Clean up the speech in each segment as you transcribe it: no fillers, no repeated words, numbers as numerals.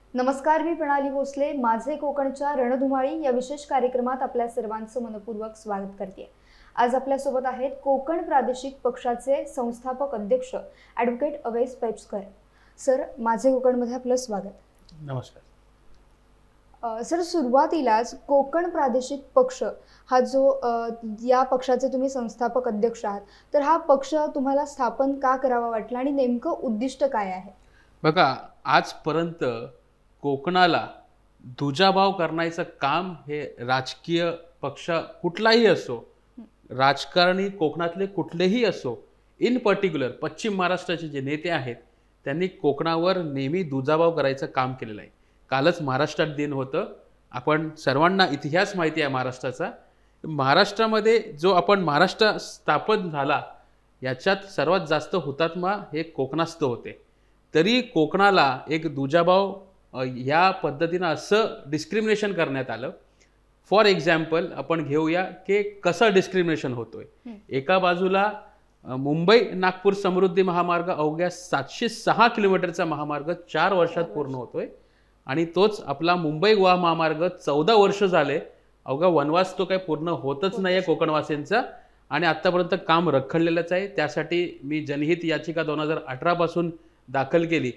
नमस्कार, मी प्रणाली भोसले. माझे कोकणच्या रणधुमाळी या विशेष कार्यक्रमात आपल्या सर्वांचं मनपूर्वक स्वागत करते. आज आपल्यासोबत आहेत कोकण प्रादेशिक पक्षाचे संस्थापक अध्यक्ष ॲडव्होकेट अवैस पैपस्कर. सर, माझे कोकणमध्ये आपलं स्वागत. नमस्कार. सर, सुरुवातीलाच कोकण प्रादेशिक पक्ष हा जो या पक्षाचे तुम्ही संस्थापक अध्यक्ष आहात, तर हा पक्ष तुम्हाला स्थापन का करावा वाटला आणि नेमकं उद्दिष्ट काय आहे? बघा, आजपर्यंत कोकणाला दुजाभाव करण्याचं काम हे राजकीय पक्ष कुठलाही असो, राजकारणी कोकणातले कुठलेही असो, इन पर्टिक्युलर पश्चिम महाराष्ट्राचे जे नेते आहेत त्यांनी कोकणावर नेहमी दुजाभाव करायचं काम केलेलं आहे. कालच महाराष्ट्रात दिन होतं. आपण सर्वांना इतिहास माहिती आहे महाराष्ट्राचा. महाराष्ट्रामध्ये जो आपण महाराष्ट्र स्थापन झाला याच्यात सर्वात जास्त हुतात्मा हे कोकणास्थ होते. तरी कोकणाला एक दुजाभाव या पद्धतीनं असं डिस्क्रिमिनेशन करण्यात आलं. फॉर एक्झाम्पल आपण घेऊया की कसं डिस्क्रिमिनेशन होतोय. एका बाजूला मुंबई नागपूर समृद्धी महामार्ग अवघ्या 706 किलोमीटरचा महामार्ग 4 वर्षात पूर्ण होतोय आणि तोच आपला मुंबई गोवा महामार्ग 14 वर्ष झाले. अवघा वनवास तो काही पूर्ण होतच नाही आहे कोकणवासींचा आणि आत्तापर्यंत काम रखडलेलंच आहे. त्यासाठी मी जनहित याचिका 2018 पासून दाखल केली.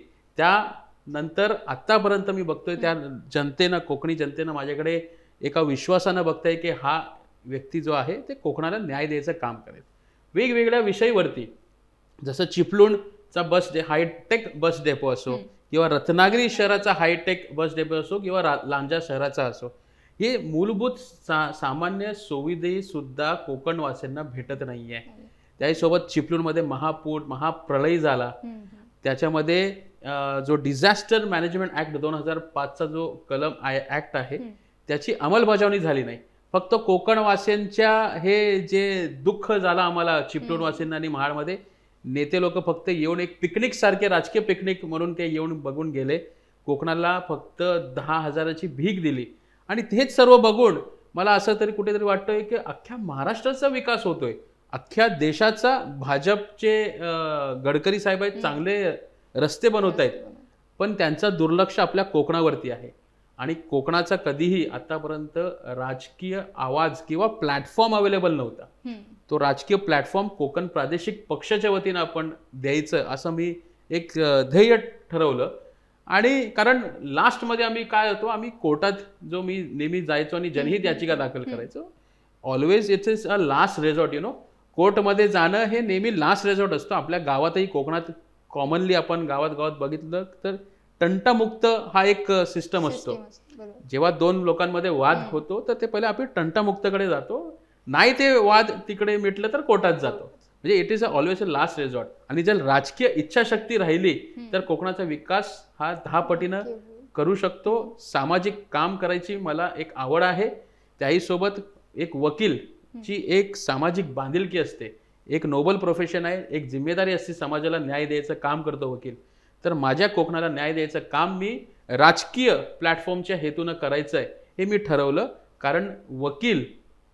त्यानंतर आत्तापर्यंत मी बघतोय त्या जनतेनं, कोकणी जनतेनं माझ्याकडे एका विश्वासानं बघताय की हा व्यक्ती जो आहे ते कोकणाला न्याय द्यायचं काम करेल. वेगवेगळ्या विषयीवरती, जसं चिपळूणचा हायटेक बस डेपो असो किंवा रत्नागिरी शहराचा हायटेक बस डेपो असो किंवा लांजा शहराचा असो, हे मूलभूत सामान्य सुविधेही सुद्धा कोकणवासींना भेटत नाही आहे. त्यासोबत चिपळूणमध्ये महाप्रलय झाला. त्याच्यामध्ये जो डिझास्टर मॅनेजमेंट ॲक्ट 2005चा जो कलम ॲक्ट आहे त्याची अंमलबजावणी झाली नाही. फक्त कोकणवासींच्या हे जे दुःख झालं आम्हाला चिपळूणवासींना आणि महाडमध्ये, नेते लोक फक्त येऊन एक पिकनिक सारखे, राजकीय पिकनिक म्हणून ते येऊन बघून गेले. कोकणाला फक्त 10,000ची भीक दिली आणि हेच सर्व बघून मला असं तरी कुठेतरी वाटतंय की अख्ख्या महाराष्ट्राचा विकास होतोय, अख्ख्या देशाचा. भाजपचे गडकरी साहेब आहेत, चांगले रस्ते बनवत आहेत, पण त्यांचं दुर्लक्ष आपल्या कोकणावरती आहे. आणि कोकणाचा कधीही आतापर्यंत राजकीय आवाज किंवा प्लॅटफॉर्म अवेलेबल नव्हता. तो राजकीय प्लॅटफॉर्म कोकण प्रादेशिक पक्षाच्या वतीनं आपण द्यायचं असं मी एक ध्येय ठरवलं. आणि कारण लास्टमध्ये आम्ही काय होतो, आम्ही कोर्टात जो मी नेहमी जायचो आणि जनहित याचिका दाखल करायचो. Always it's is a last resort, कोर्टमध्ये जाणं हे नेहमी लास्ट रेझॉर्ट असतो. आपल्या गावातही, कोकणात कॉमनली आपण गावात बघितलं तर तंटामुक्त हा एक सिस्टम असतो. जेव्हा दोन लोकांमध्ये वाद होतो तर ते पहिले आपण तंटामुक्तकडे जातो, नाही ते वाद तिकडे मिटलं तर कोर्टात जातो. म्हणजे it is always a last resort. आणि जर राजकीय इच्छाशक्ती राहिली तर कोकणाचा विकास हा 10 पटीनं करू शकतो. सामाजिक काम करायची मला एक आवड आहे. त्याही सोबत एक वकीलची एक सामाजिक बांधिलकी असते, एक नोबल प्रोफेशन आहे, एक जिम्मेदारी असते, समाजाला न्याय द्यायचं काम करतो वकील. तर माझ्या कोकणाला न्याय द्यायचं काम मी राजकीय प्लॅटफॉर्मच्या हेतूनं करायचं आहे हे मी ठरवलं. कारण वकील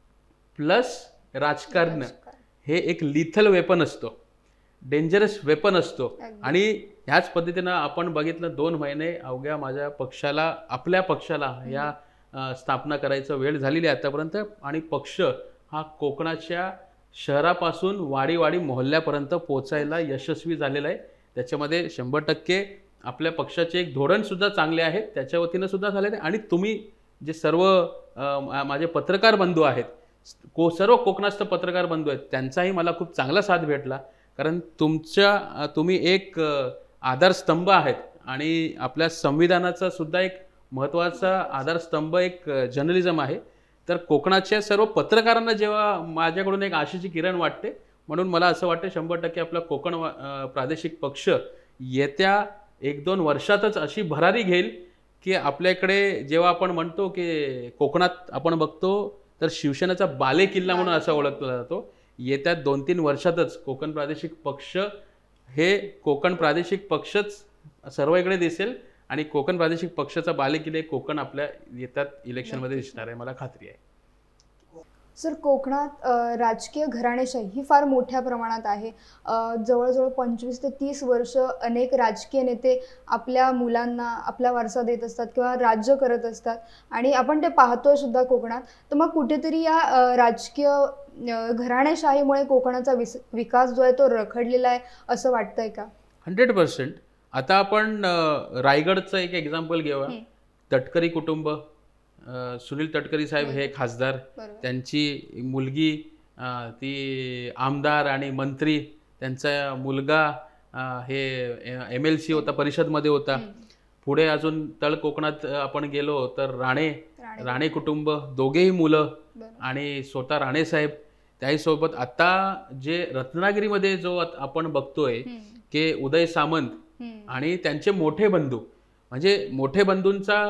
प्लस राजकारण हे एक लिथल वेपन असतो, डेंजरस वेपन असतो. आणि ह्याच पद्धतीनं आपण बघितलं 2 महिने अवघ्या माझ्या पक्षाला, आपल्या पक्षाला या स्थापना करायचं वेळ झालेली आहे आतापर्यंत. आणि पक्ष हा कोकणाच्या शहरापासून वाडी मोहल्ल्यापर्यंत पोचायला यशस्वी झालेला आहे. त्याच्यामध्ये 100% आपल्या पक्षाचे एक धोरण सुद्धा चांगले आहेत, त्याच्या वतीनं सुद्धा झालेले आहे. आणि तुम्ही जे सर्व माझे पत्रकार बंधू आहेत, सर्व कोकणस्थ पत्रकार बंधू आहेत, त्यांचाही मला खूप चांगला साथ भेटला. कारण तुम्ही एक आधारस्तंभ आहेत आणि आपल्या संविधानाचा सुद्धा एक महत्त्वाचा आधारस्तंभ एक जर्नलिझम आहे. तर कोकणाच्या सर्व पत्रकारांना जेव्हा माझ्याकडून एक आशेची किरण वाटते, म्हणून मला असं वाटतं 100% आपला कोकण प्रादेशिक पक्ष येत्या 1-2 वर्षातच अशी भरारी घेईल की आपल्याकडे जेव्हा आपण म्हणतो की कोकणात आपण बघतो तर शिवसेनेचा बालेकिल्ला म्हणून असा ओळखला जातो. येत्या 2-3 वर्षातच कोकण प्रादेशिक पक्ष हे कोकण प्रादेशिक पक्षच सर्व दिसेल आणि कोकण प्रादेशिक पक्षाचा बालेकिल्ला कोकण आपल्या येतात इलेक्शनमध्ये दिसणार आहे, मला खात्री आहे. सर, कोकणात राजकीय घराणेशाही ही फार मोठ्या प्रमाणात आहे. जवळजवळ 25 ते 30 वर्ष अनेक राजकीय नेते आपल्या मुलांना आपला वारसा देत असतात किंवा राज्य करत असतात आणि आपण ते पाहतोय सुद्धा कोकणात. तर मग कुठेतरी या राजकीय घराणेशाहीमुळे कोकणाचा विकास जो आहे तो रखडलेला आहे असं वाटतंय का? 100%. आता आपण रायगडचं एक एक्झाम्पल घेऊया. तटकरी कुटुंब, सुनील तटकरी साहेब हे खासदार, त्यांची मुलगी ती आमदार आणि मंत्री, त्यांचा मुलगा हे MLC होता, परिषदमध्ये होता. पुढे अजून तळ कोकणात आपण गेलो तर राणे कुटुंब, दोघेही मुलं आणि स्वतः राणे साहेब. त्याहीसोबत आता जे रत्नागिरीमध्ये जो आपण बघतोय की उदय सामंत आणि त्यांचे मोठे बंधू, म्हणजे मोठे बंधूंचा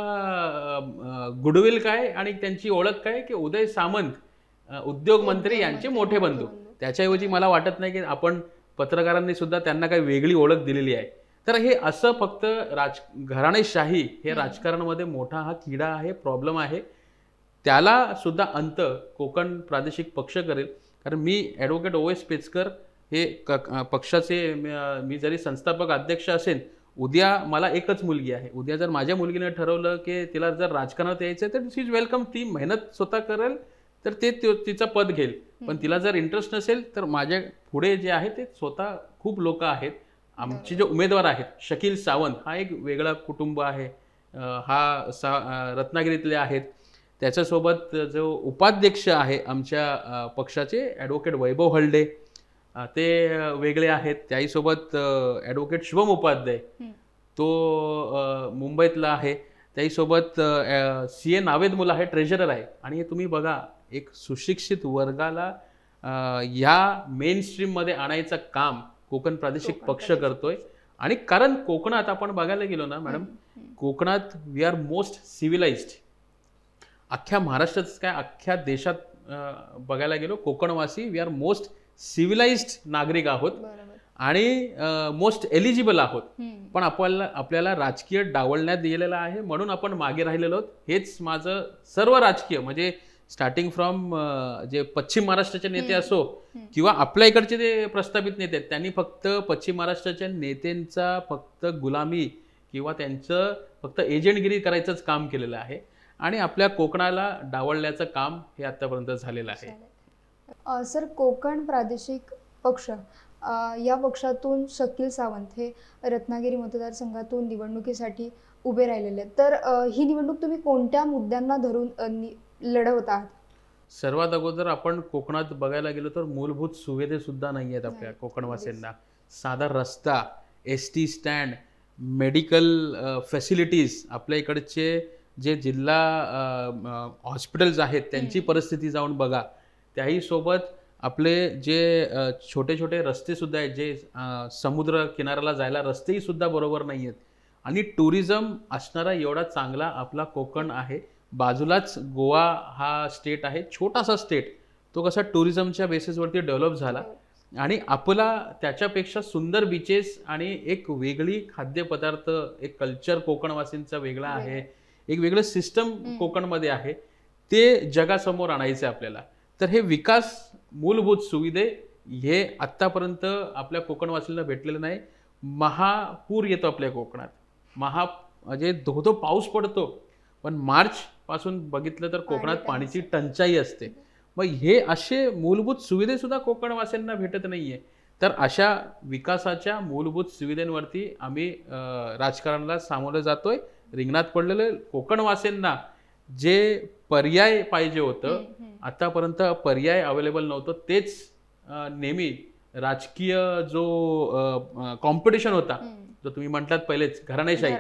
गुडविल काय आणि त्यांची ओळख काय की उदय सामंत उद्योग मंत्री यांचे मोठे बंधू. त्याच्याऐवजी मला वाटत नाही की आपण पत्रकारांनी सुद्धा त्यांना काही वेगळी ओळख दिलेली आहे. तर हे असं फक्त घराणेशाही हे राजकारणामध्ये मोठा हा किडा आहे, प्रॉब्लेम आहे. त्याला सुद्धा अंत कोकण प्रादेशिक पक्ष करेल. कारण मी ॲडव्होकेट OS पेचकर हे पक्षाचे, मी जरी संस्थापक अध्यक्ष असेल, उद्या मला एकच मुलगी आहे. उद्या जर माझ्या मुलगीने ठरवलं की तिला जर राजकारणात यायचं तर शी इज वेलकम. ती मेहनत स्वतः करेल तर ते तिचं पद घेईल. पण तिला जर इंटरेस्ट नसेल तर माझ्या पुढे जे आहे ते स्वतः खूप लोक आहेत. आमचे जे उमेदवार आहेत, शकील सावंत हा एक वेगळा कुटुंब आहे, हा रत्नागिरीतले आहेत. त्याच्यासोबत जो उपाध्यक्ष आहे आमच्या पक्षाचे ॲडव्होकेट वैभव हळदे, ते वेगळे आहेत. त्याहीसोबत ॲडव्होकेट शुभम उपाध्याय, तो मुंबईतला आहे. त्याहीसोबत CA नावेद मुला आहे, ट्रेझरर आहे. आणि तुम्ही बघा, एक सुशिक्षित वर्गाला या मेन स्ट्रीममध्ये आणायचं काम कोकण प्रादेशिक पक्ष करतोय. आणि कारण कोकणात आपण बघायला गेलो ना मॅडम, कोकणात वी आर मोस्ट सिव्हिलाइज्ड. अख्ख्या महाराष्ट्रात काय, अख्ख्या देशात बघायला गेलो, कोकणवासी वी आर मोस्ट सिव्हिलाइज्ड नागरिक आहोत आणि मोस्ट एलिजिबल आहोत. पण आपल्याला राजकीय डावलण्यात गेलेलं आहे, म्हणून आपण मागे राहिलेलो आहोत. हेच माझं सर्व राजकीय, म्हणजे स्टार्टिंग फ्रॉम जे पश्चिम महाराष्ट्राचे नेते असो किंवा आपल्या इकडचे जे प्रस्थापित नेते आहेत, त्यांनी फक्त पश्चिम महाराष्ट्राच्या नेत्यांचा फक्त गुलामी किंवा त्यांचं फक्त एजंटगिरी करायचंच काम केलेलं आहे आणि आपल्या कोकणाला डावलण्याचं काम हे आतापर्यंत झालेलं आहे. सर, कोकण प्रादेशिक पक्ष, या पक्षातून शकील सावंत हे रत्नागिरी मतदारसंघातून निवडणुकीसाठी उभे राहिलेले आहेत. तर ही निवडणूक तुम्ही कोणत्या मुद्द्यांना धरून लढवत आहात? सर्वात अगोदर आपण कोकणात बघायला गेलो तर मूलभूत सुविधा सुद्धा नाही आहेत आपल्या कोकणवासींना. साधा रस्ता, ST स्टँड, मेडिकल फॅसिलिटीज, आपल्या इकडचे जे जिल्हा हॉस्पिटल्स आहेत त्यांची परिस्थिती जाऊन बघा. त्याही सोबत आपले जे छोटे छोटे रस्ते सुद्धा आहेत, जे समुद्र किनाऱ्याला जायला रस्तेही सुद्धा बरोबर नाही आहेत. आणि टुरिझम असणारा एवढा चांगला आपला कोकण आहे. बाजूलाच गोवा हा स्टेट आहे, छोटासा स्टेट, तो कसा टुरिझमच्या बेसिसवरती डेव्हलप झाला आणि आपला त्याच्यापेक्षा सुंदर बीचेस आणि एक वेगळी खाद्यपदार्थ, एक कल्चर कोकणवासींचा वेगळा आहे, एक वेगळं सिस्टम कोकणमध्ये आहे, ते जगासमोर आणायचं आपल्याला. तर हे विकास, मूलभूत सुविधे हे आत्तापर्यंत आपल्या कोकणवासींना भेटलेलं नाही. महापूर येतो आपल्या कोकणात, म्हणजे धोधो पाऊस पडतो, पण मार्च पासून बघितलं तर कोकणात पाण्याची टंचाई असते. मग हे असे मूलभूत सुविधे सुद्धा कोकणवासींना भेटत नाहीये. तर अशा विकासाच्या मूलभूत सुविधांवरती आम्ही राजकारणाला सामोरं जातोय. रिंगणात पडलेले कोकणवासींना जे पर्याय पाहिजे होतं, आतापर्यंत पर्याय अवेलेबल नव्हतं. तेच नेहमी राजकीय जो कॉम्पिटिशन होता, जो तुम्ही म्हटलात पहिलेच, घराणेशाही.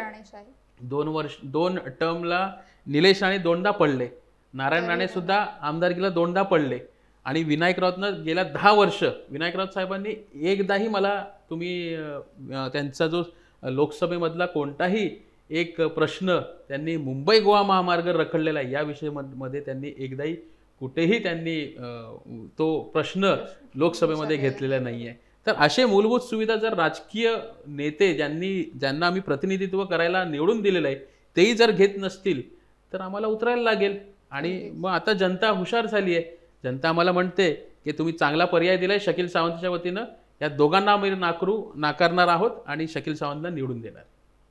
2 टर्मला निलेश राणे 2दा पडले, नारायण राणे सुद्धा आमदारकीला 2दा पडले आणि विनायक राऊतनं गेल्या 10 वर्ष, विनायक राऊत साहेबांनी एकदाही मला तुम्ही त्यांचा जो लोकसभेमधला कोणताही एक प्रश्न त्यांनी मुंबई गोवा महामार्ग रखडलेला आहे या विषयामध्ये त्यांनी एकदाही कुठेही त्यांनी तो प्रश्न लोकसभेमध्ये घेतलेला नाही आहे. तर असे मूलभूत सुविधा जर राजकीय नेते ज्यांना आम्ही प्रतिनिधित्व करायला निवडून दिलेलं आहे तेही जर घेत नसतील तर आम्हाला उतरायला लागेल. आणि मग आता जनता हुशार झाली आहे. जनता आम्हाला म्हणते की तुम्ही चांगला पर्याय दिलाय शकील सावंतच्या वतीनं, या दोघांना आम्ही नाकारणार आहोत आणि शकील सावंतला निवडून देणार.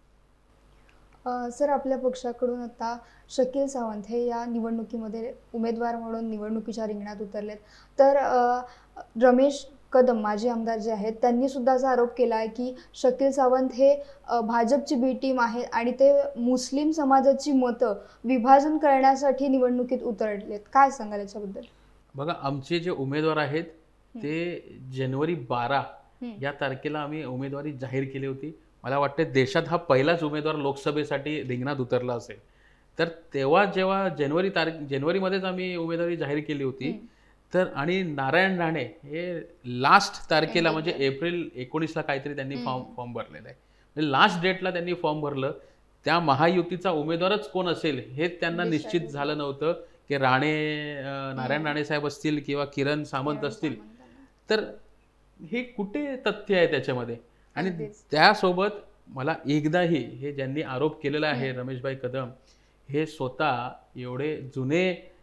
सर, आपल्या पक्षाकडून आता शकील सावंत हे या निवडणुकीमध्ये उमेदवार म्हणून निवडणुकीच्या रिंगणात उतरलेत. तर रमेश कदम माजी आमदार जे आहेत त्यांनी सुद्धा असा आरोप केला आहे की शकील सावंत हे भाजपची बी टीम आहे आणि ते मुस्लिम समाजाची मतं विभाजन करण्यासाठी निवडणुकीत उतरलेत. काय सांगाल याच्याबद्दल? बघा, आमचे जे उमेदवार आहेत ते जानेवारी 12 या तारखेला आम्ही उमेदवारी जाहीर केली होती. मला वाटते देशात हा पहिलाच उमेदवार लोकसभेसाठी रिंगणात उतरला असेल. तर तेव्हा जेव्हा जानेवारीमध्येच आम्ही उमेदवारी जाहीर केली होती, तर आणि नारायण राणे हे लास्ट तारखेला म्हणजे एप्रिल 19ला काहीतरी त्यांनी फॉर्म भरलेला आहे. म्हणजे लास्ट डेटला त्यांनी फॉर्म भरलं. त्या महायुतीचा उमेदवारच कोण असेल हे त्यांना निश्चित झालं नव्हतं की नारायण राणे साहेब असतील किंवा किरण सामंत असतील. तर हे कुठे तथ्य आहे त्याच्यामध्ये? आणि त्यासोबत मला एकदाही हे ज्यांनी आरोप केलेला आहे रमेशभाई कदम, हे स्वतः एवढे जुने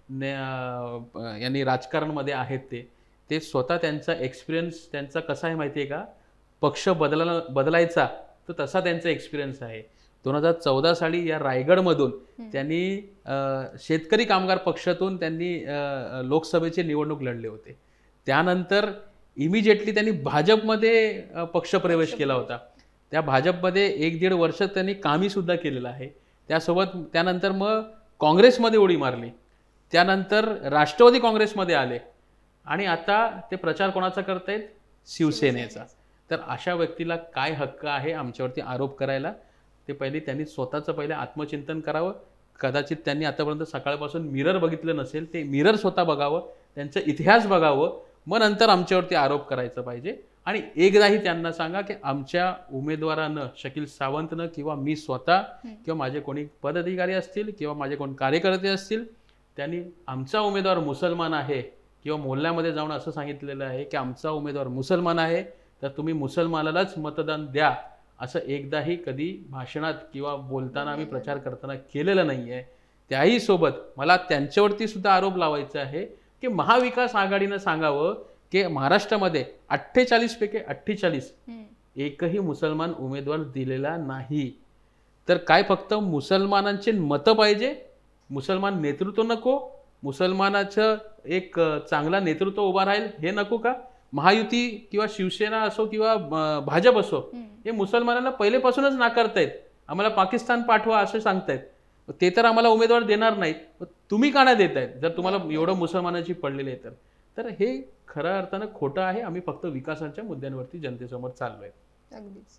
यांनी राजकारणामध्ये आहेत, ते स्वतः त्यांचा एक्सपिरियन्स त्यांचा कसा आहे माहिती आहे का? पक्ष बदलायचा तर तसा त्यांचा एक्सपिरियन्स आहे. 2014 साली या रायगडमधून त्यांनी शेतकरी कामगार पक्षातून त्यांनी लोकसभेची निवडणूक लढले होते. त्यानंतर इमिजिएटली त्यांनी भाजपमध्ये पक्षप्रवेश केला होता. त्या भाजपमध्ये 1-1.5 वर्ष त्यांनी कामही सुद्धा केलेलं आहे. त्यानंतर मग काँग्रेसमध्ये उडी मारली. त्यानंतर राष्ट्रवादी काँग्रेसमध्ये आले आणि आता ते प्रचार कोणाचा करतायत? शिवसेनेचा. तर अशा व्यक्तीला काय हक्क आहे आमच्यावरती आरोप करायला? ते त्यांनी स्वतःचं पहिले आत्मचिंतन करावं. कदाचित त्यांनी आतापर्यंत सकाळपासून मिरर बघितलं नसेल, ते मिरर स्वतः बघावं, त्यांचा इतिहास बघावं, मग नंतर आमच्यावरती आरोप करायचं पाहिजे. आणि एकदाही त्यांना सांगा की आमच्या उमेदवारानं, शकील सावंतनं किंवा मी स्वतः किंवा माझे कोणी पदाधिकारी असतील किंवा माझे कोण कार्यकर्ते असतील, त्यांनी आमचा उमेदवार मुसलमान आहे किंवा मोहल्ल्यामध्ये जाऊन असं सांगितलेलं आहे की आमचा उमेदवार मुसलमान आहे तर तुम्ही मुसलमानालाच मतदान द्या, असं एकदाही कधी भाषणात किंवा बोलताना आम्ही प्रचार करताना केलेलं नाही आहे. त्याही सोबत मला त्यांच्यावरती सुद्धा आरोप लावायचा आहे की महाविकास आघाडीनं सांगावं की महाराष्ट्रामध्ये 48 पैकी 48 एकही मुसलमान उमेदवार दिलेला नाही. तर काय फक्त मुसलमानांचे मतं पाहिजे, मुसलमान नेतृत्व नको, मुसलमानाचं एक चांगला नेतृत्व उभा राहील हे नको का? महायुती किंवा शिवसेना असो किंवा भाजप असो, हे मुसलमानांना पहिलेपासूनच नाकारतायत. आम्हाला पाकिस्तान पाठवा असं सांगतायत. ते तर आम्हाला उमेदवार देणार नाहीत, तुम्ही का नाही देतायत जर तुम्हाला एवढं मुसलमानाची पडलेली आहे तर हे खऱ्या अर्थानं खोटं आहे. आम्ही फक्त विकासाच्या मुद्द्यांवरती जनतेसमोर चाललोय. अगदीच.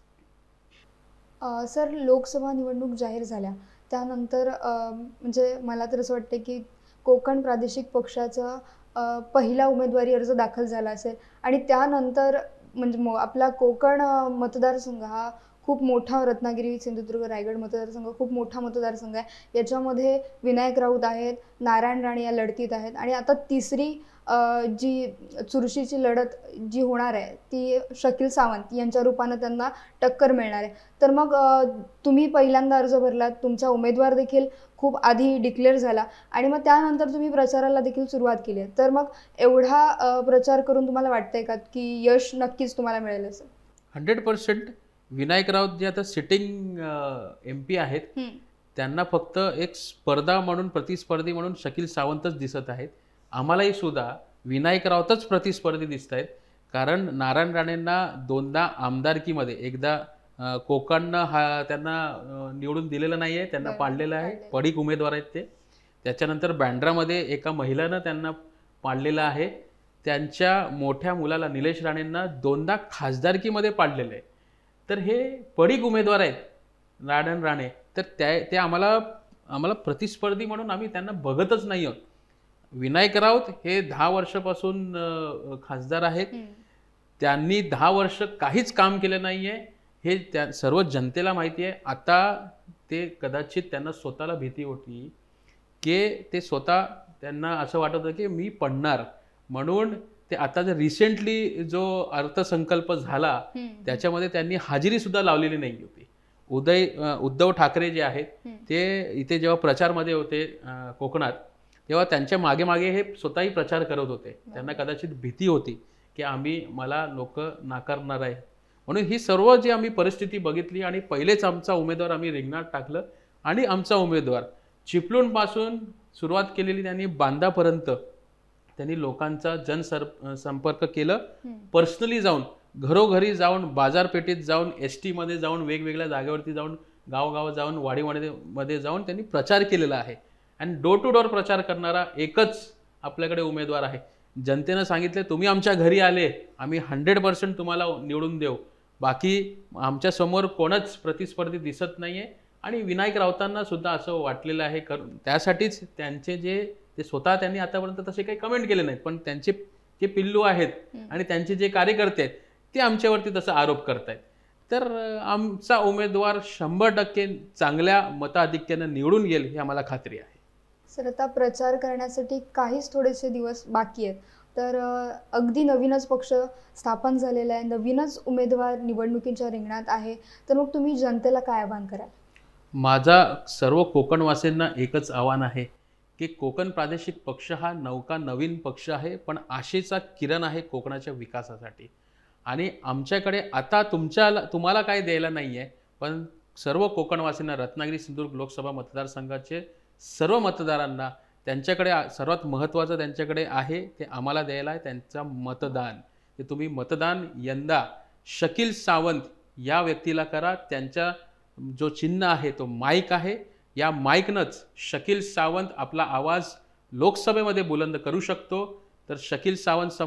सर, लोकसभा निवडणूक जाहीर झाल्या त्यानंतर म्हणजे मला तर असं वाटतं की कोकण प्रादेशिक पक्षाचा पहिला उमेदवारी अर्ज दाखल झाला असेल आणि त्यानंतर म्हणजे आपला कोकण मतदारसंघ हा खूप मोठा, रत्नागिरी, सिंधुदुर्ग, रायगड मतदारसंघ खूप मोठा मतदारसंघ आहे. याच्यामध्ये विनायक राऊत आहेत, नारायण राणे या लढतीत आहेत आणि आता तिसरी जी चुरशीची लढत जी होणार आहे ती शकील सावंत यांच्या रूपानं त्यांना टक्कर मिळणार आहे. तर मग तुम्ही पहिल्यांदा अर्ज भरलात, तुमचा उमेदवार देखील खूप आधी डिक्लेअर झाला आणि मग त्यानंतर तुम्ही प्रचाराला देखील सुरुवात केली आहे. तर मग एवढा प्रचार करून तुम्हाला वाटतंय का की यश नक्कीच तुम्हाला मिळेल असं? 100% विनायक राऊत जे आता सिटिंग MP आहेत, त्यांना फक्त एक स्पर्धा म्हणून, प्रतिस्पर्धी म्हणून शकील सावंतच दिसत आहेत. आम्हालाही सुद्धा विनायक राऊतच प्रतिस्पर्धी दिसत आहेत. कारण नारायण राणेंना 2दा आमदारकीमध्ये, एकदा कोकणनं त्यांना निवडून दिलेलं नाही आहे, त्यांना पाडलेलं आहे, पडीक उमेदवार आहेत ते. त्याच्यानंतर बँड्रामध्ये एका महिलानं त्यांना पाडलेलं आहे. त्यांच्या मोठ्या मुलाला निलेश राणेंना 2दा खासदारकीमध्ये पाडलेलं आहे. तर हे पडीक उमेदवार आहेत नारायण राणे. तर ते आम्हाला प्रतिस्पर्धी म्हणून आम्ही त्यांना बघतच नाही आहोत. विनायक राऊत हे 10 वर्षापासून खासदार आहेत. त्यांनी 10 वर्ष काहीच काम केलं नाही आहे हे त्या सर्व जनतेला माहिती आहे. आता ते कदाचित त्यांना स्वतःला भीती होती की ते स्वतः त्यांना असं वाटत होतं की मी पडणार, म्हणून ते आता जे रिसेंटली जो अर्थसंकल्प झाला त्याच्यामध्ये त्यांनी हाजिरी सुद्धा लावलेली नाही होती. उद्धव ठाकरे जे आहेत ते इथे जेव्हा प्रचारमध्ये होते कोकणात, तेव्हा त्यांच्या मागे मागे हे स्वतःही प्रचार करत होते. त्यांना कदाचित भीती होती की मला लोक नाकारणार आहे, म्हणून ही सर्व जी आम्ही परिस्थिती बघितली आणि पहिलेच आमचा उमेदवार आम्ही रिंगणात टाकलं आणि आमचा उमेदवार चिपळूणपासून सुरुवात केलेली त्यांनी बांदापर्यंत त्यांनी लोकांचा संपर्क केलं. पर्सनली जाऊन, घरोघरी जाऊन, बाजारपेठेत जाऊन, ST मध्ये जाऊन, वेगवेगळ्या जागेवरती जाऊन, गावगाव जाऊन, वाडीमध्ये जाऊन त्यांनी प्रचार केलेला आहे. आणि डोर टू डोर प्रचार करणारा एकच आपल्याकडे उमेदवार आहे. जनतेनं सांगितले तुम्ही आमच्या घरी आले, आम्ही 100% तुम्हाला निवडून देऊ, बाकी आमच्या समोर कोणच प्रतिस्पर्धी दिसत नाहीये. आणि विनायक राऊतांना सुद्धा असं वाटलेलं आहे. त्यासाठीच त्यांचे ते स्वतः त्यांनी आतापर्यंत तसे काही कमेंट केले नाहीत, पण त्यांचे जे पिल्लू आहेत आणि त्यांचे जे कार्यकर्ते आहेत ते आमच्यावरती तसा आरोप करतायत. तर आमचा उमेदवार 100% चांगल्या मताधिक्यानं निवडून येईल ही आम्हाला खात्री आहे. सर, आता प्रचार करण्यासाठी काहीच थोडेसे दिवस बाकी आहेत, तर अगदी नवीनच पक्ष स्थापन झालेला आहे, नवीनच उमेदवार निवडणुकीच्या रिंगणात आहे, तर मग तुम्ही जनतेला काय आवाहन कराल? माझा सर्व कोकणवासींना एकच आव्हान आहे की कोकण प्रादेशिक पक्ष हा नवीन पक्ष आहे, पण आशेचा किरण आहे कोकणाच्या विकासासाठी. आणि आमच्याकडे आता तुम्हाला काय द्यायला नाही आहे, पण सर्व कोकणवासींना, रत्नागिरी सिंधुदुर्ग लोकसभा मतदारसंघाचे सर्व मतदारांना त्यांच्याकडे सर्वात महत्त्वाचं त्यांच्याकडे आहे ते आम्हाला द्यायला आहे त्यांचा मतदान. ते तुम्ही मतदान यंदा शकील सावंत या व्यक्तीला करा. त्यांचा जो चिन्ह आहे तो माईक आहे. या माईकनंच शकील सावंत आपला आवाज लोकसभेमध्ये बुलंद करू शकतो. तर शकील सावंत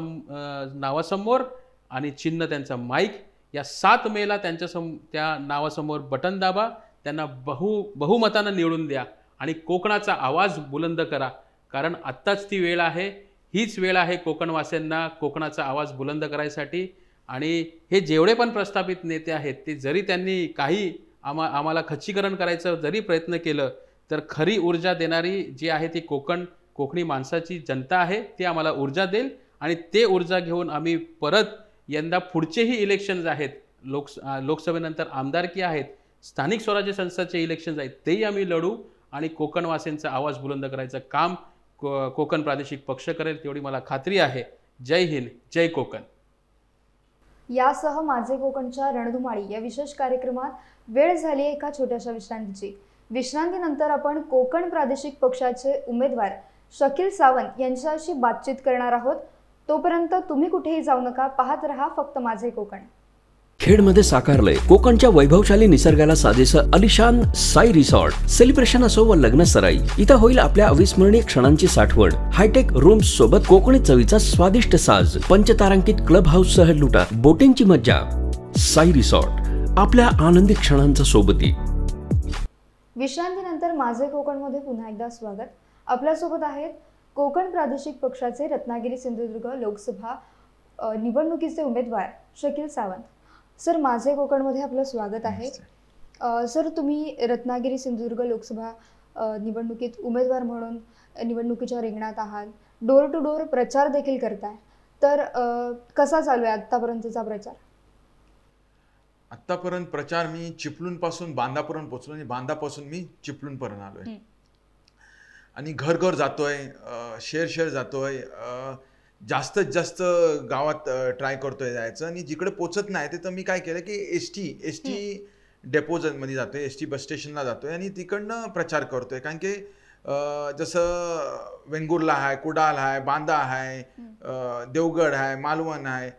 नावासमोर आणि चिन्ह त्यांचा माईक, या 7 मेला त्या नावासमोर बटन दाबा, त्यांना बहुमतानं निवडून द्या आणि कोकणाचा आवाज बुलंद करा. कारण आत्ताच ती वेळ आहे, हीच वेळ आहे कोकणवासियांना कोकणाचा आवाज बुलंद करायसाठी. आणि हे जेवढे पण प्रस्थापित नेते आहेत ते जरी त्यांनी काही आम्हाला खच्चीकरण करायचं जरी प्रयत्न केलं, तर खरी ऊर्जा देणारी जी आहे ती कोकणी माणसाची जनता आहे, ती आम्हाला ऊर्जा देईल. आणि ते ऊर्जा घेऊन आम्ही परत यंदा पुढचेही इलेक्शन्स आहेत, लोकसभेनंतर आमदारकी आहेत, स्थानिक स्वराज्य संस्थांचे इलेक्शन्स आहेत, तेही आम्ही लढू आणि कोकणवासींचा आवाज बुलंद करायचं काम कोकण प्रादेशिक पक्ष करेल, तेवढी मला खात्री आहे. जय हिंद, जय कोकण. यासह माझे कोकणच्या रणधुमाळी या विशेष कार्यक्रमात वेळ झाली आहे एका छोट्याशा विश्रांतीची. विश्रांतीनंतर आपण कोकण प्रादेशिक पक्षाचे उमेदवार शकील सावंत यांच्याशी बातचीत करणार आहोत. तोपर्यंत तुम्ही कुठेही जाऊ नका, पाहत रहा फक्त माझे कोकण. खेडमध्ये साकारलंय कोकणच्या वैभवशाली निसर्गाला साजेसं अलिशान साई रिसॉर्ट. सेलिब्रेशन असो व लग्न सराई, इथं होईल आपल्या अविस्मरणीय क्षणांची साठवण. हायटेक रूम्स सोबत कोकणी चवीचा स्वादिष्ट साज, पंचतारांकित क्लब हाऊस सह लुटा बोटिंगची मज्जा. साई रिसॉर्ट, आपल्या आनंदी क्षणांचा सोबती. विश्रांतीनंतर माझे कोकणमध्ये पुन्हा एकदा स्वागत. आपल्यासोबत आहेत कोकण प्रादेशिक पक्षाचे रत्नागिरी सिंधुदुर्ग लोकसभा निवडणुकीचे उमेदवार शकील सावंत. सर, माझे कोकणमध्ये आपलं स्वागत आहे. सर, तुम्ही रत्नागिरी सिंधुदुर्ग लोकसभा निवडणुकीत उमेदवार म्हणून निवडणुकीच्या रिंगणात आहात, डोर टू डोर प्रचार देखील करताय, तर कसा चालू आहे आत्तापर्यंतचा प्रचार? आत्तापर्यंत प्रचार मी चिपळूणपासून बांदापर्यंत पोहोचलो आणि बांदापासून मी चिपळूणपर्यंत आलोय आणि घर घर जातोय, शहर जातोय, जास्तीत जास्त गावात ट्राय करतोय जायचं. आणि जिकडे पोचत नाही तर मी काय केलं की एस टी डेपोमध्ये जातोय, ST बस स्टेशनला जातोय आणि तिकडनं प्रचार करतोय. कारण की जसं वेंगुर्ला आहे, कुडाल आहे, बांदा आहे, देवगड आहे, मालवण आहे,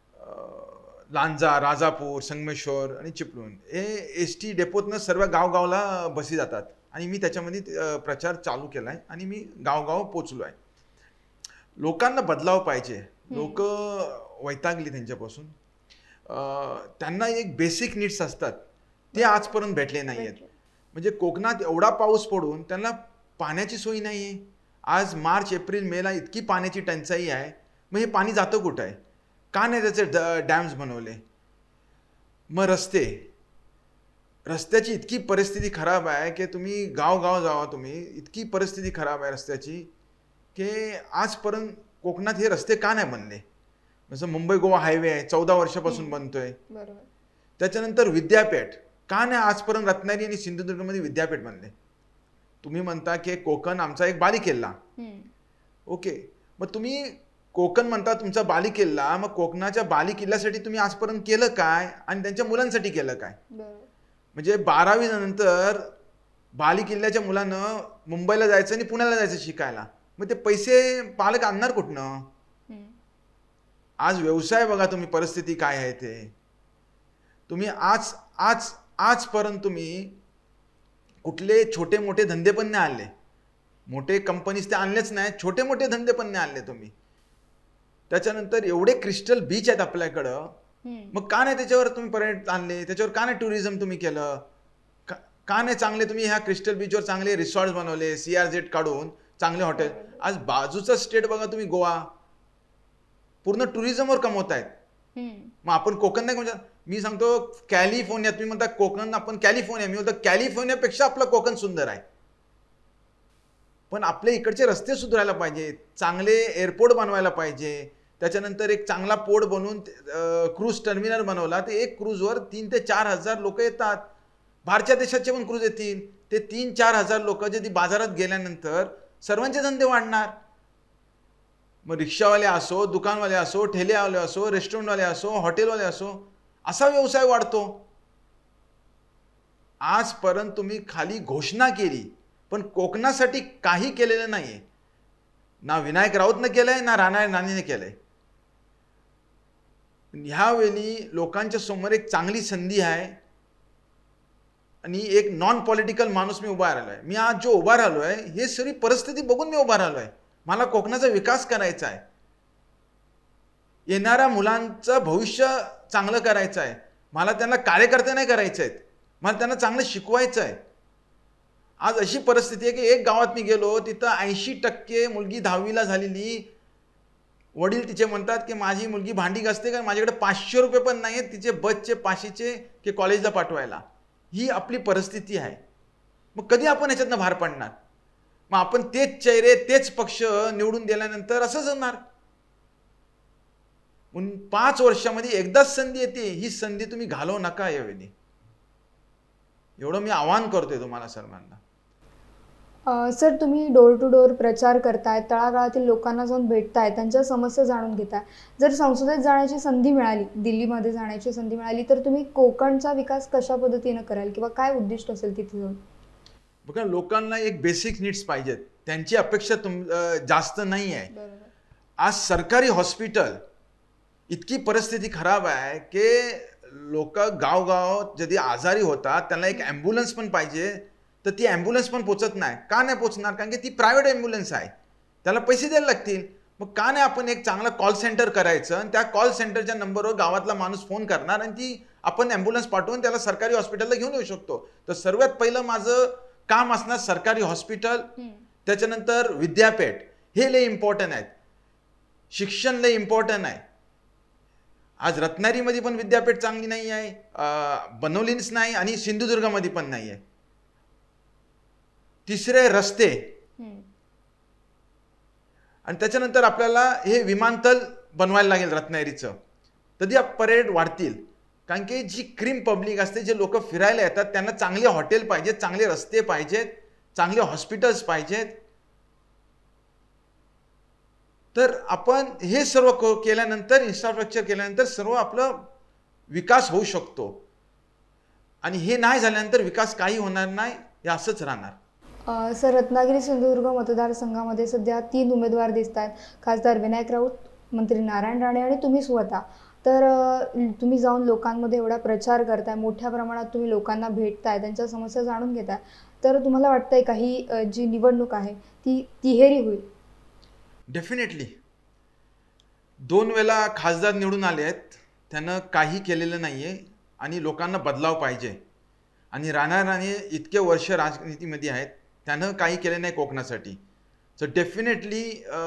लांजा, राजापूर, संगमेश्वर आणि चिपळूण, हे ST डेपोतनं सर्व गावगावला बसी जातात आणि मी त्याच्यामध्ये प्रचार चालू केला आहे आणि मी गावगाव पोचलो आहे. लोकांना बदलाव पाहिजे, लोक वैतागली त्यांच्यापासून. त्यांना एक बेसिक नीड्स असतात ते आजपर्यंत भेटले नाही आहेत. म्हणजे कोकणात एवढा पाऊस पडून त्यांना पाण्याची सोय नाही आहे. आज मार्च, एप्रिल, मेला इतकी पाण्याची टंचाई आहे, मग हे पाणी जातं कुठं आहे? का नाही त्याचे डॅम्स बनवले? मग रस्त्याची इतकी परिस्थिती खराब आहे की तुम्ही गाव जावा, तुम्ही इतकी परिस्थिती खराब आहे रस्त्याची की आजपर्यंत कोकणात हे रस्ते का नाही बनले? जसं मुंबई गोवा हायवे आहे, 14 वर्षापासून बनतोय. त्याच्यानंतर विद्यापीठ का नाही आजपर्यंत रत्नागिरी आणि सिंधुदुर्गमध्ये विद्यापीठ बनले? तुम्ही म्हणता की कोकण आमचा एक बालेकिल्ला, ओके, मग तुम्ही कोकण म्हणता तुमचा बालेकिल्ला, मग कोकणाच्या बालेकिल्ल्यासाठी तुम्ही आजपर्यंत केलं काय आणि त्यांच्या मुलांसाठी केलं काय? म्हणजे 12वी नंतर बालेकिल्ल्याच्या मुलानं मुंबईला जायचं आणि पुण्याला जायचं शिकायला, मग ते पैसे पालक आणणार कुठनं? आज व्यवसाय बघा तुम्ही, परिस्थिती काय आहे ते तुम्ही आज आज आजपर्यंत तुम्ही कुठले छोटे मोठे धंदे पण नाही आणले, मोठे कंपनीज ते आणलेच नाही, छोटे मोठे धंदे पण नाही आणले तुम्ही. त्याच्यानंतर एवढे क्रिस्टल बीच आहेत आपल्याकडं, मग का नाही त्याच्यावर तुम्ही पर्यटन आणले? त्याच्यावर का नाही टुरिझम तुम्ही केलं? का नाही चांगले तुम्ही ह्या क्रिस्टल बीचवर चांगले रिसॉर्ट बनवले, CRZ काढून चांगले हॉटेल? आज बाजूचा स्टेट बघा तुम्ही, गोवा, पूर्ण टुरिझमवर कमवत आहेत. मग आपण कोकण नाही म्हणजे, मी सांगतो कॅलिफोर्निया, तुम्ही म्हणता कोकण, आपण कॅलिफोर्निया, मी म्हणतो कॅलिफोर्नियापेक्षा आपलं कोकण सुंदर आहे. पण आपल्या इकडचे रस्ते सुधारायला पाहिजे, चांगले एअरपोर्ट बनवायला पाहिजे. त्याच्यानंतर एक चांगला पोर्ट बनवून क्रूज टर्मिनल बनवला, ते एक क्रूजवर 3,000 ते 4,000 लोक येतात. बाहेरच्या देशाचे पण क्रूज येतील, ते 3,000 ते 4,000 लोक जे ती बाजारात गेल्यानंतर सर्वांचे धंदे वाढणार. मग रिक्षावाले असो, दुकानवाले असो, ठेलेवाले असो, रेस्टॉरंटवाले असो, हॉटेलवाले असो, असा व्यवसाय वाढतो. आजपर्यंत तुम्ही खाली घोषणा केली पण कोकणासाठी काही केलेलं नाहीये. ना विनायक राऊतनं केलंय, ना राणाने केलंय. ह्यावेळी लोकांच्या समोर एक चांगली संधी आहे आणि एक नॉन पॉलिटिकल माणूस मी उभा राहिलोय. मी आज जो उभा राहिलोय, हे सगळी परिस्थिती बघून मी उभा राहिलोय. मला कोकणाचा विकास करायचा आहे, येणाऱ्या मुलांचं भविष्य चांगलं करायचं आहे. मला त्यांना कार्यकर्ते नाही करायचे आहेत, मला त्यांना चांगलं शिकवायचं आहे. आज अशी परिस्थिती आहे की एक गावात मी गेलो, तिथं 80% मुलगी 10वीला झालेली, वडील तिचे म्हणतात की माझी मुलगी भांडी घासते का, माझ्याकडे 500 रुपये पण नाही आहेत तिचे बसचे 500चे की कॉलेजला पाठवायला. ही आपली परिस्थिती आहे. मग कधी आपण ह्याच्यातनं बाहेर पडणार? मग आपण तेच चेहरे, तेच पक्ष निवडून दिल्यानंतर असंच होणार. 5 वर्षामध्ये एकदाच संधी येते, ही संधी तुम्ही घालवू नका यावेळी, एवढं मी आवाहन करतोय तुम्हाला सर्वांना. सर, तुम्ही डोर टू डोर प्रचार करताय, तळागाळातील लोकांना जाऊन भेटताय, त्यांच्या समस्या जाणून घेताय. जर संसदेत जाण्याची संधी मिळाली, दिल्लीमध्ये जाण्याची संधी मिळाली, तर तुम्ही कोकणचा विकास कशा पद्धतीने कराल किंवा काय उद्दिष्ट असेल तिथे जाऊन? बघा, लोकांना एक बेसिक नीड्स पाहिजेत, त्यांची अपेक्षा जास्त नाही आहे. आज सरकारी हॉस्पिटल इतकी परिस्थिती खराब आहे की लोक गावगाव जरी आजारी होतात, त्यांना एक ॲम्ब्युलन्स पण पाहिजे, तर ती ॲम्ब्युलन्स पण पोचत नाही. का नाही पोचणार? कारण की ती प्रायव्हेट ॲम्ब्युलन्स आहे, त्याला पैसे द्यायला लागतील. मग का नाही आपण एक चांगला कॉल सेंटर करायचं आणि त्या कॉल सेंटरच्या नंबरवर गावातला माणूस फोन करणार आणि ती आपण ॲम्ब्युलन्स पाठवून त्याला सरकारी हॉस्पिटलला घेऊन येऊ शकतो. तर सर्वात पहिलं माझं काम असणार सरकारी हॉस्पिटल, त्याच्यानंतर विद्यापीठ, हे लय इम्पॉर्टंट आहेत. शिक्षण लय इम्पॉर्टंट आहे. आज रत्नागिरीमध्ये पण विद्यापीठ चांगली नाही आहे, बनवलीच नाही, आणि सिंधुदुर्गामध्ये पण नाही आहे. तिसरे रस्ते, आणि त्याच्यानंतर आपल्याला हे विमानतळ बनवायला लागेल रत्नागिरीचं, तरी पर्यटक वाढतील. कारण की जी क्रीम पब्लिक असते, जे लोक फिरायला येतात, त्यांना चांगले हॉटेल पाहिजेत, चांगले रस्ते पाहिजेत, चांगले हॉस्पिटल्स पाहिजेत. तर आपण हे सर्व केल्यानंतर, इन्फ्रास्ट्रक्चर केल्यानंतर सर्व आपलं विकास होऊ शकतो. आणि हे नाही झाल्यानंतर विकास काही होणार नाही, हे असंच राहणार. सर, रत्नागिरी सिंधुदुर्ग मतदारसंघामध्ये सध्या 3 उमेदवार दिसत आहेत. खासदार विनायक राऊत, मंत्री नारायण राणे आणि तुम्ही स्वतः. तर तुम्ही जाऊन लोकांमध्ये एवढा प्रचार करताय, मोठ्या प्रमाणात तुम्ही लोकांना भेटताय, त्यांच्या समस्या जाणून घेताय, तर तुम्हाला वाटतंय का ही जी निवडणूक आहे ती तिहेरी होईल? डेफिनेटली. 2 वेळा खासदार निवडून आले आहेत, त्यानं काही केलेलं नाही आहे आणि लोकांना बदलाव पाहिजे. आणि राणे इतके वर्ष राजनीतीमध्ये आहेत, त्यानं काही केलं नाही कोकणासाठी. सो डेफिनेटली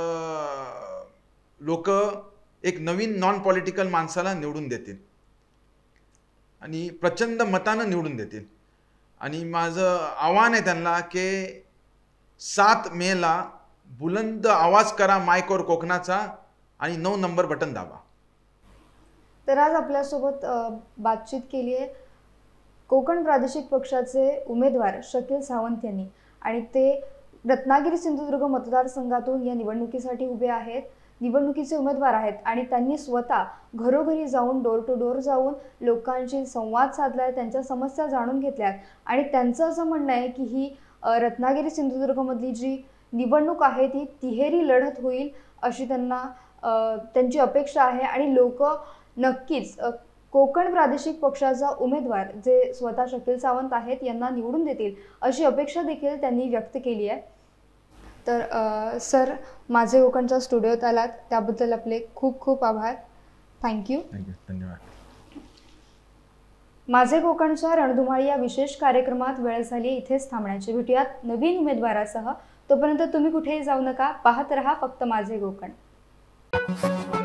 लोक एक नवीन नॉन पॉलिटिकल माणसाला निवडून देतील आणि प्रचंड मतानं निवडून देतील. आणि माझं आव्हान आहे त्यांना की 7 मेला बुलंद आवाज करा माईकवर कोकणाचा आणि 9 नंबर बटन दाबा. तर आज आपल्यासोबत बातचीत केली आहे कोकण प्रादेशिक पक्षाचे उमेदवार शकील सावंत यांनी. आणि ते रत्नागिरी सिंधुदुर्ग मतदारसंघातून या निवडणुकीसाठी उभे आहेत, निवडणुकीचे उमेदवार आहेत आणि त्यांनी स्वतः घरोघरी जाऊन डोर टू डोर जाऊन लोकांशी संवाद साधलाय, त्यांच्या समस्या जाणून घेतल्यात आणि त्यांचं असं म्हणणं आहे की ही रत्नागिरी सिंधुदुर्गमधली जी निवडणूक आहे ती तिहेरी लढत होईल अशी त्यांची अपेक्षा आहे आणि लोक नक्कीच कोकण प्रादेशिक पक्षाचा उमेदवार जे स्वतः शकील सावंत आहेत यांना निवडून देतील अशी अपेक्षा देखील त्यांनी व्यक्त केली आहे. तर सर, माझे कोकणच्या स्टुडिओत आलात त्याबद्दल आपले खूप खूप आभार. थँक्यू. धन्यवाद. माझे कोकणच्या रणधुमाळी या विशेष कार्यक्रमात वेळ झाली इथेच थांबण्याची. भेटूयात नवीन उमेदवारासह. तोपर्यंत तुम्ही कुठेही जाऊ नका, पाहत रहा फक्त माझे कोकण.